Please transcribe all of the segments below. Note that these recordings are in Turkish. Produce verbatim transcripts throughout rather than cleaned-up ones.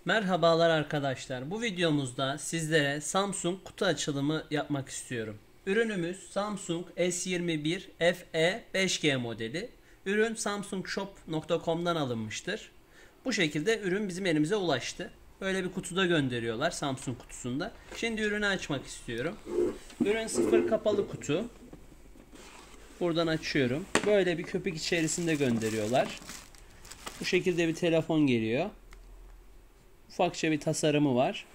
Merhabalar arkadaşlar. Bu videomuzda sizlere Samsung kutu açılımı yapmak istiyorum. Ürünümüz Samsung S yirmi bir F E beş G modeli. Ürün samsung shop nokta com'dan alınmıştır. Bu şekilde ürün bizim elimize ulaştı. Böyle bir kutuda gönderiyorlar, Samsung kutusunda. Şimdi ürünü açmak istiyorum. Ürün sıfır kapalı kutu. Buradan açıyorum. Böyle bir köpük içerisinde gönderiyorlar. Bu şekilde bir telefon geliyor. Ufakça bir tasarımı var.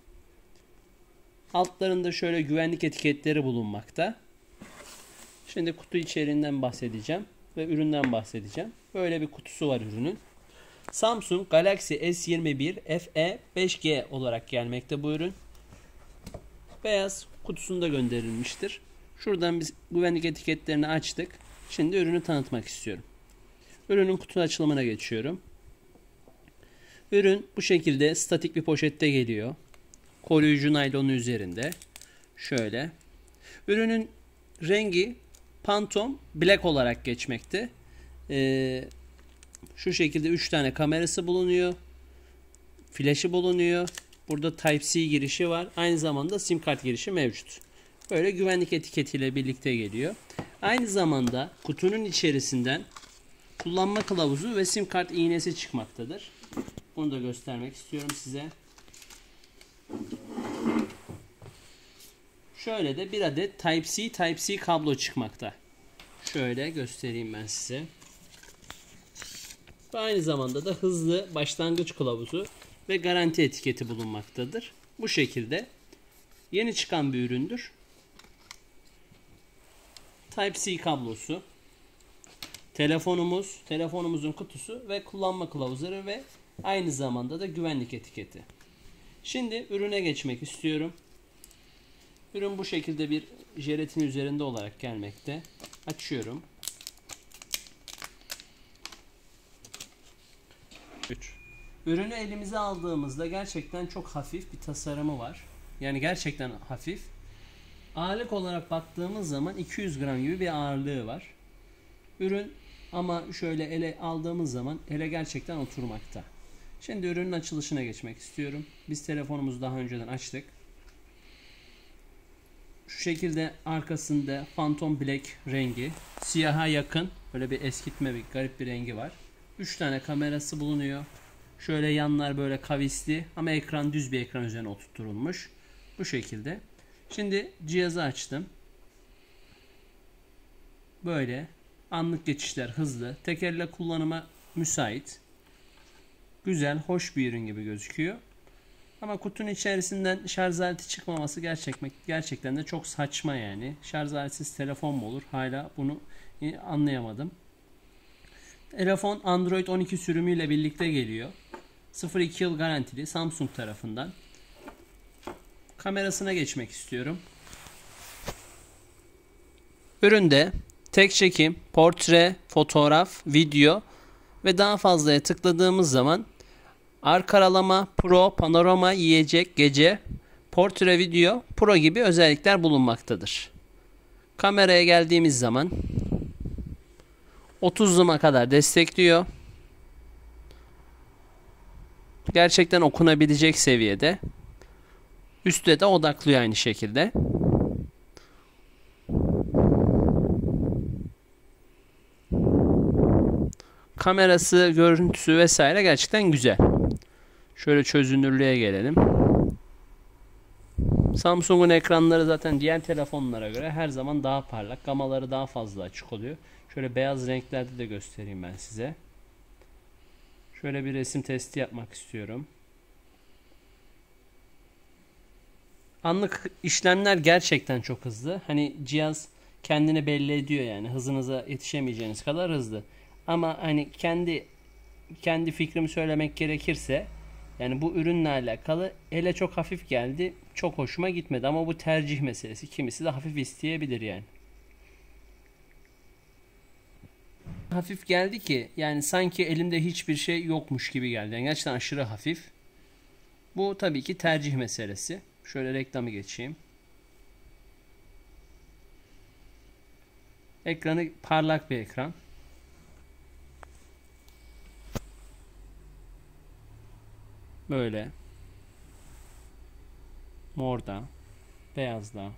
Altlarında şöyle güvenlik etiketleri bulunmakta. Şimdi kutu içeriğinden bahsedeceğim ve üründen bahsedeceğim. Böyle bir kutusu var ürünün. Samsung Galaxy S yirmi bir F E beş G olarak gelmekte bu ürün. Beyaz kutusunda gönderilmiştir. Şuradan biz güvenlik etiketlerini açtık. Şimdi ürünü tanıtmak istiyorum. Ürünün kutu açılımına geçiyorum. Ürün bu şekilde statik bir poşette geliyor. Koruyucu naylonu üzerinde. Şöyle. Ürünün rengi Phantom Black olarak geçmekte. Ee, şu şekilde üç tane kamerası bulunuyor. Flaşı bulunuyor. Burada Type-C girişi var. Aynı zamanda sim kart girişi mevcut. Böyle güvenlik etiketiyle birlikte geliyor. Aynı zamanda kutunun içerisinden kullanma kılavuzu ve sim kart iğnesi çıkmaktadır. Bunu da göstermek istiyorum size. Şöyle de bir adet Type-C Type-C kablo çıkmakta. Şöyle göstereyim ben size. Ve aynı zamanda da hızlı başlangıç kılavuzu ve garanti etiketi bulunmaktadır. Bu şekilde yeni çıkan bir üründür. Type-C kablosu, telefonumuz, telefonumuzun kutusu ve kullanma kılavuzları ve aynı zamanda da güvenlik etiketi. Şimdi ürüne geçmek istiyorum. Ürün bu şekilde bir jelatin üzerinde olarak gelmekte. Açıyorum. üç. Ürünü elimize aldığımızda gerçekten çok hafif bir tasarımı var. Yani gerçekten hafif. Ağırlık olarak baktığımız zaman iki yüz gram gibi bir ağırlığı var. Ürün ama şöyle ele aldığımız zaman ele gerçekten oturmakta. Şimdi ürünün açılışına geçmek istiyorum. Biz telefonumuzu daha önceden açtık. Şu şekilde arkasında Phantom Black rengi. Siyaha yakın. Böyle bir eskitme, bir garip bir rengi var. üç tane kamerası bulunuyor. Şöyle yanlar böyle kavisli ama ekran düz bir ekran üzerine oturtulmuş. Bu şekilde. Şimdi cihazı açtım. Böyle anlık geçişler hızlı. Tek elle kullanıma müsait. Güzel, hoş bir ürün gibi gözüküyor. Ama kutunun içerisinden şarj aleti çıkmaması gerçekten, gerçekten de çok saçma yani. Şarj aletsiz telefon mu olur? Hala bunu anlayamadım. Telefon Android on iki sürümüyle birlikte geliyor. sıfır iki yıl garantili Samsung tarafından. Kamerasına geçmek istiyorum. Üründe tek çekim, portre, fotoğraf, video ve daha fazlaya tıkladığımız zaman arka aralama, pro, panorama, yiyecek, gece, portre video, pro gibi özellikler bulunmaktadır. Kameraya geldiğimiz zaman otuz zoom'a kadar destekliyor. Gerçekten okunabilecek seviyede. Üstte de odaklıyor aynı şekilde. Kamerası, görüntüsü vesaire gerçekten güzel. Şöyle çözünürlüğe gelelim. Samsung'un ekranları zaten diğer telefonlara göre her zaman daha parlak. Gamaları daha fazla açık oluyor. Şöyle beyaz renklerde de göstereyim ben size. Şöyle bir resim testi yapmak istiyorum. Anlık işlemler gerçekten çok hızlı. Hani cihaz kendini belli ediyor yani. Hızınıza yetişemeyeceğiniz kadar hızlı. Ama hani kendi kendi fikrimi söylemek gerekirse yani bu ürünle alakalı ele çok hafif geldi. Çok hoşuma gitmedi ama bu tercih meselesi. Kimisi de hafif isteyebilir yani. Hafif geldi ki yani sanki elimde hiçbir şey yokmuş gibi geldi. Yani gerçekten aşırı hafif. Bu tabii ki tercih meselesi. Şöyle reklamı geçeyim. Ekranı parlak bir ekran. Böyle. Morda. Beyazda.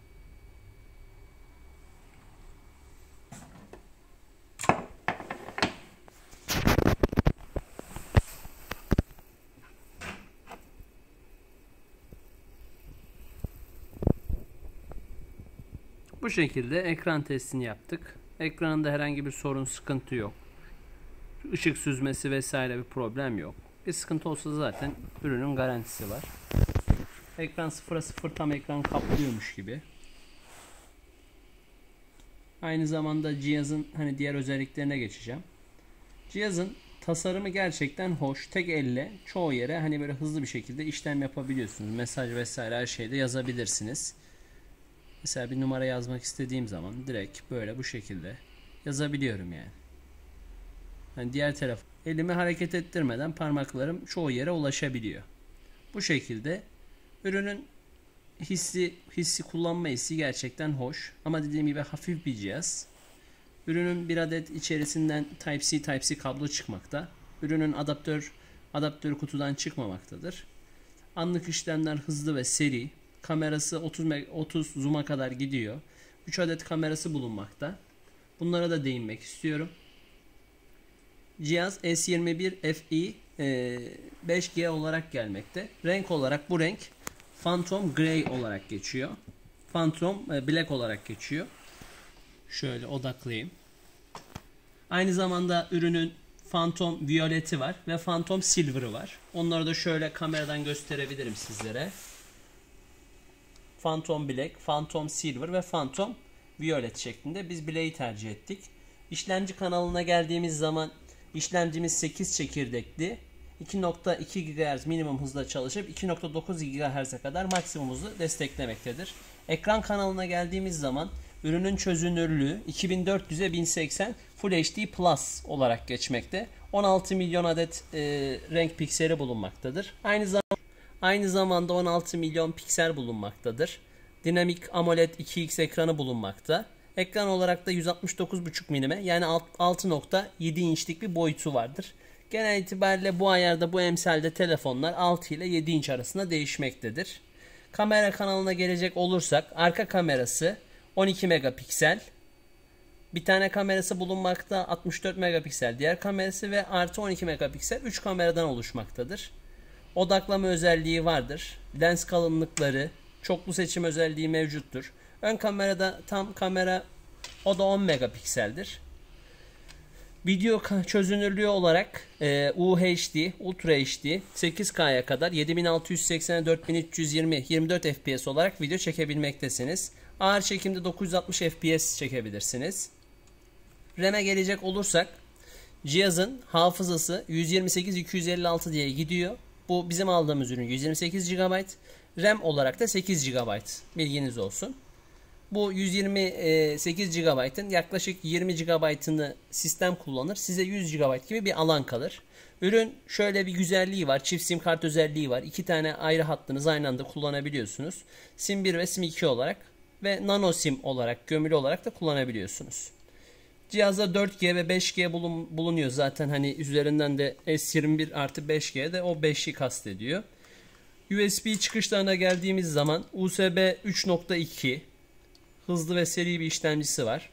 Bu şekilde ekran testini yaptık. Ekranında herhangi bir sorun, sıkıntı yok. Işık süzmesi vesaire bir problem yok. Bir sıkıntı olsa zaten ürünün garantisi var. Ekran sıfıra sıfır tam ekran kaplıyormuş gibi. Aynı zamanda cihazın hani diğer özelliklerine geçeceğim. Cihazın tasarımı gerçekten hoş. Tek elle çoğu yere hani böyle hızlı bir şekilde işlem yapabiliyorsunuz. Mesaj vesaire her şeyde yazabilirsiniz. Mesela bir numara yazmak istediğim zaman direkt böyle bu şekilde yazabiliyorum yani. Yani diğer taraf elimi hareket ettirmeden parmaklarım çoğu yere ulaşabiliyor. Bu şekilde ürünün hissi hissi kullanma hissi gerçekten hoş. Ama dediğim gibi hafif bir cihaz. Ürünün bir adet içerisinden Type-C Type-C kablo çıkmakta. Ürünün adaptör adaptör kutudan çıkmamaktadır. Anlık işlemler hızlı ve seri. Kamerası otuz, otuz zoom'a kadar gidiyor. üç adet kamerası bulunmakta. Bunlara da değinmek istiyorum. Cihaz S yirmi bir F E beş G olarak gelmekte. Renk olarak bu renk Phantom Grey olarak geçiyor. Phantom Black olarak geçiyor. Şöyle odaklayayım. Aynı zamanda ürünün Phantom Violet'i var ve Phantom Silver'ı var. Onları da şöyle kameradan gösterebilirim sizlere. Phantom Black, Phantom Silver ve Phantom Violet şeklinde biz Black'i tercih ettik. İşlemci kanalına geldiğimiz zaman işlemcimiz sekiz çekirdekli, iki nokta iki gigahertz minimum hızla çalışıp iki nokta dokuz gigahertz'e kadar maksimum hızı desteklemektedir. Ekran kanalına geldiğimiz zaman ürünün çözünürlüğü iki bin dört yüze bin seksen Full H D Plus olarak geçmekte. on altı milyon adet e, renk pikseli bulunmaktadır. Aynı zamanda Aynı zamanda on altı milyon piksel bulunmaktadır. Dinamik AMOLED iki X ekranı bulunmakta. Ekran olarak da yüz altmış dokuz buçuk milimetre yani altı nokta yedi inçlik bir boyutu vardır. Genel itibariyle bu ayarda bu emsalde telefonlar altı ile yedi inç arasında değişmektedir. Kamera kanalına gelecek olursak arka kamerası on iki megapiksel. Bir tane kamerası bulunmakta, altmış dört megapiksel diğer kamerası ve artı on iki megapiksel üç kameradan oluşmaktadır. Odaklama özelliği vardır. Lens kalınlıkları, çoklu seçim özelliği mevcuttur. Ön kamerada tam kamera o da on megapikseldir. Video çözünürlüğü olarak e, U H D, Ultra H D sekiz K'ya kadar yedi bin altı yüz seksen dört bin üç yüz yirmi yirmi dört F P S olarak video çekebilmektesiniz. Ağır çekimde dokuz yüz altmış F P S çekebilirsiniz. RAM'e gelecek olursak cihazın hafızası yüz yirmi sekiz iki yüz elli altı diye gidiyor. Bu bizim aldığımız ürün yüz yirmi sekiz gigabayt. RAM olarak da sekiz gigabayt. Bilginiz olsun. Bu yüz yirmi sekiz gigabaytın yaklaşık yirmi gigabaytını sistem kullanır. Size yüz gigabayt gibi bir alan kalır. Ürün şöyle bir güzelliği var. Çift sim kart özelliği var. İki tane ayrı hattınızı aynı anda kullanabiliyorsunuz. sim bir ve sim iki olarak ve nano sim olarak, gömülü olarak da kullanabiliyorsunuz. Cihazda dört G ve beş G bulun, bulunuyor zaten hani üzerinden de S yirmi bir artı beş G de o beşi kastediyor. U S B çıkışlarına geldiğimiz zaman U S B üç nokta iki hızlı ve seri bir işlemcisi var.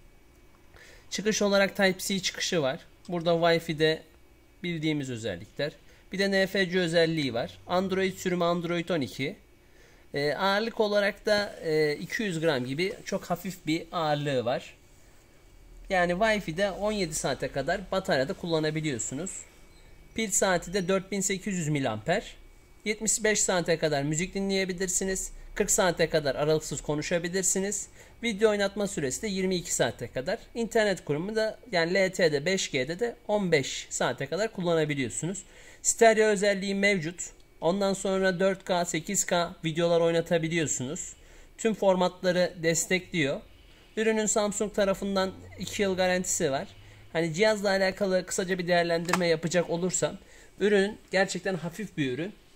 Çıkış olarak Type-C çıkışı var. Burada Wi-Fi'de bildiğimiz özellikler. Bir de N F C özelliği var. Android sürümü Android on iki. E, ağırlık olarak da e, iki yüz gram gibi çok hafif bir ağırlığı var. Yani Wi-Fi'de on yedi saate kadar bataryada kullanabiliyorsunuz. Pil saati de dört bin sekiz yüz miliamper. yetmiş beş saate kadar müzik dinleyebilirsiniz. kırk saate kadar aralıksız konuşabilirsiniz. Video oynatma süresi de yirmi iki saate kadar. İnternet kurumu da yani L T E'de beş G'de de on beş saate kadar kullanabiliyorsunuz. Stereo özelliği mevcut. Ondan sonra dört K, sekiz K videolar oynatabiliyorsunuz. Tüm formatları destekliyor. Ürünün Samsung tarafından iki yıl garantisi var. Hani cihazla alakalı kısaca bir değerlendirme yapacak olursam ürün gerçekten hafif bir ürün.